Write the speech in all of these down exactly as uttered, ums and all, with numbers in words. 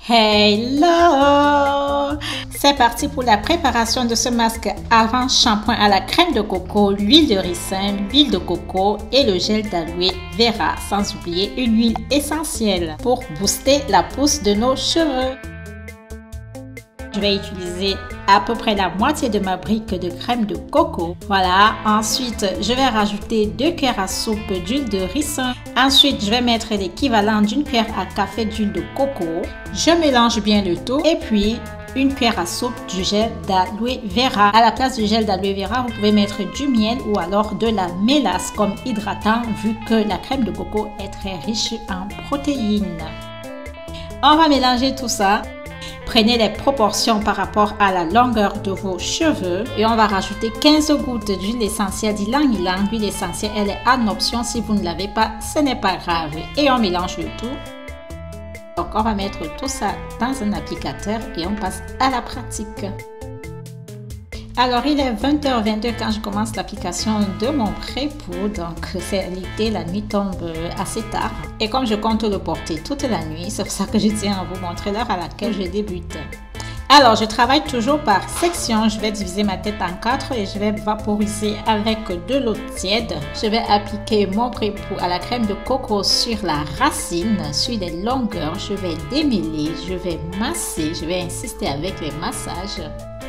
Hello! C'est parti pour la préparation de ce masque avant shampoing à la crème de coco, l'huile de ricin, l'huile de coco et le gel d'aloe vera, sans oublier une huile essentielle pour booster la pousse de nos cheveux. Je vais utiliser à peu près la moitié de ma brique de crème de coco. Voilà. Ensuite, je vais rajouter deux cuillères à soupe d'huile de ricin. Ensuite, je vais mettre l'équivalent d'une cuillère à café d'huile de coco. Je mélange bien le tout. Et puis, une cuillère à soupe du gel d'aloe vera. À la place du gel d'aloe vera, vous pouvez mettre du miel ou alors de la mélasse comme hydratant vu que la crème de coco est très riche en protéines. On va mélanger tout ça. Prenez les proportions par rapport à la longueur de vos cheveux et on va rajouter quinze gouttes d'huile essentielle d'ylang ylang. L'huile essentielle, elle est en option. Si vous ne l'avez pas, ce n'est pas grave. Et on mélange le tout. Donc, on va mettre tout ça dans un applicateur et on passe à la pratique. Alors, il est vingt heures vingt-deux quand je commence l'application de mon pré-poudre. Donc, c'est l'été, la nuit tombe assez tard. Et comme je compte le porter toute la nuit, c'est pour ça que je tiens à vous montrer l'heure à laquelle je débute. Alors, je travaille toujours par section. Je vais diviser ma tête en quatre et je vais vaporiser avec de l'eau tiède. Je vais appliquer mon pré-poudre à la crème de coco sur la racine, sur les longueurs. Je vais démêler, je vais masser, je vais insister avec les massages.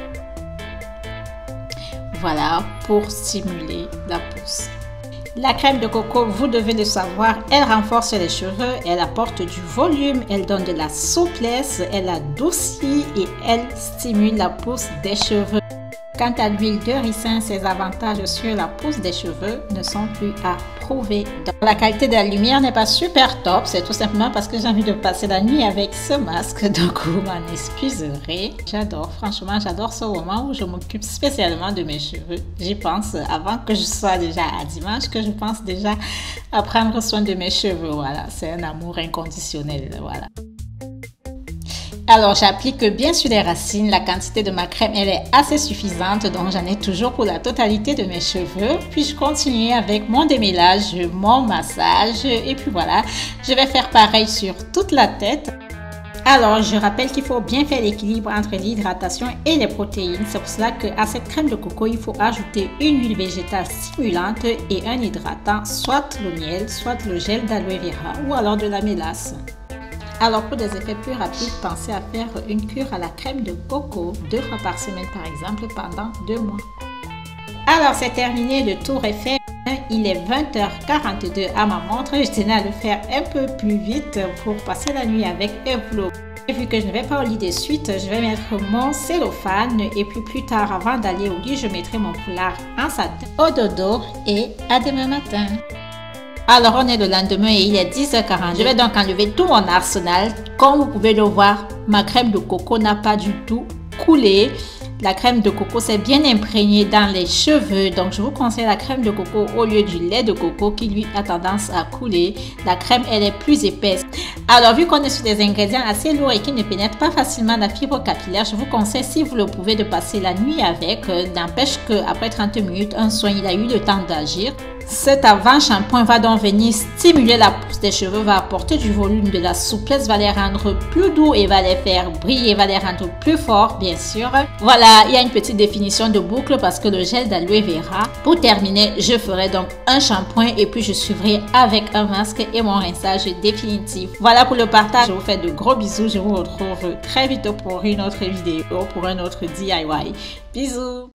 Voilà, pour stimuler la pousse. La crème de coco, vous devez le savoir, elle renforce les cheveux, elle apporte du volume, elle donne de la souplesse, elle adoucit et elle stimule la pousse des cheveux. Quant à l'huile de ricin, ses avantages sur la pousse des cheveux ne sont plus à prouver. Donc, la qualité de la lumière n'est pas super top, c'est tout simplement parce que j'ai envie de passer la nuit avec ce masque, donc vous m'en excuserez. J'adore, franchement, j'adore ce moment où je m'occupe spécialement de mes cheveux. J'y pense avant que je sois déjà à dimanche, que je pense déjà à prendre soin de mes cheveux. Voilà, c'est un amour inconditionnel, voilà. Alors, j'applique bien sur les racines. La quantité de ma crème, elle est assez suffisante, donc j'en ai toujours pour la totalité de mes cheveux. Puis, je continue avec mon démêlage, mon massage. Et puis voilà, je vais faire pareil sur toute la tête. Alors, je rappelle qu'il faut bien faire l'équilibre entre l'hydratation et les protéines. C'est pour cela qu'à cette crème de coco, il faut ajouter une huile végétale stimulante et un hydratant, soit le miel, soit le gel d'aloe vera ou alors de la mélasse. Alors, pour des effets plus rapides, pensez à faire une cure à la crème de coco deux fois par semaine, par exemple, pendant deux mois. Alors, c'est terminé, le tour est fait. Il est vingt heures quarante-deux à ma montre. Je tenais à le faire un peu plus vite pour passer la nuit avec un vlog. Et vu que je ne vais pas au lit de suite, je vais mettre mon cellophane et puis plus tard, avant d'aller au lit, je mettrai mon foulard en satin au dodo et à demain matin. Alors, on est le lendemain et il est dix heures quarante. Je vais donc enlever tout mon arsenal. Comme vous pouvez le voir, ma crème de coco n'a pas du tout coulé. La crème de coco s'est bien imprégnée dans les cheveux. Donc, je vous conseille la crème de coco au lieu du lait de coco qui, lui, a tendance à couler. La crème, elle est plus épaisse. Alors, vu qu'on est sur des ingrédients assez lourds et qui ne pénètrent pas facilement la fibre capillaire, je vous conseille, si vous le pouvez, de passer la nuit avec. N'empêche qu'après trente minutes, un soin, il a eu le temps d'agir. Cet avant-shampoing va donc venir stimuler la pousse des cheveux, va apporter du volume, de la souplesse, va les rendre plus doux et va les faire briller, va les rendre plus forts, bien sûr. Voilà, il y a une petite définition de boucle parce que le gel d'aloe vera. Pour terminer, je ferai donc un shampoing et puis je suivrai avec un masque et mon rinçage définitif. Voilà pour le partage. Je vous fais de gros bisous. Je vous retrouve très vite pour une autre vidéo, pour un autre D I Y. Bisous!